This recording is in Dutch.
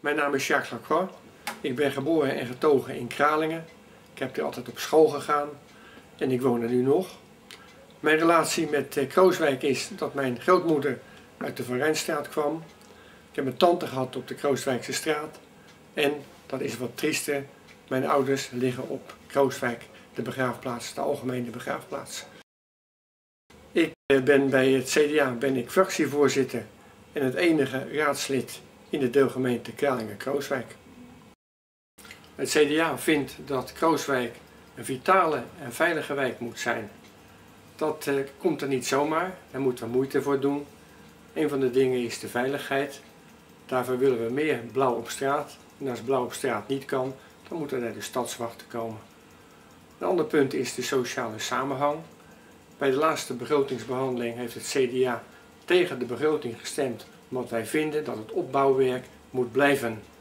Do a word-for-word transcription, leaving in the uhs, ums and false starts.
Mijn naam is Jacques Lacroix. Ik ben geboren en getogen in Kralingen. Ik heb hier altijd op school gegaan en ik woon er nu nog. Mijn relatie met Krooswijk is dat mijn grootmoeder uit de Van Rijnstraat kwam. Ik heb een tante gehad op de Krooswijkse straat. En, dat is wat triester, mijn ouders liggen op Krooswijk, de begraafplaats, de algemene begraafplaats. Ik ben bij het C D A ben ik fractievoorzitter en het enige raadslid in de deelgemeente Kralingen-Krooswijk. Het C D A vindt dat Krooswijk een vitale en veilige wijk moet zijn. Dat uh, komt er niet zomaar, daar moeten we moeite voor doen. Een van de dingen is de veiligheid. Daarvoor willen we meer blauw op straat. En als blauw op straat niet kan, dan moeten er de stadswachten komen. Een ander punt is de sociale samenhang. Bij de laatste begrotingsbehandeling heeft het C D A tegen de begroting gestemd, omdat wij vinden dat het opbouwwerk moet blijven.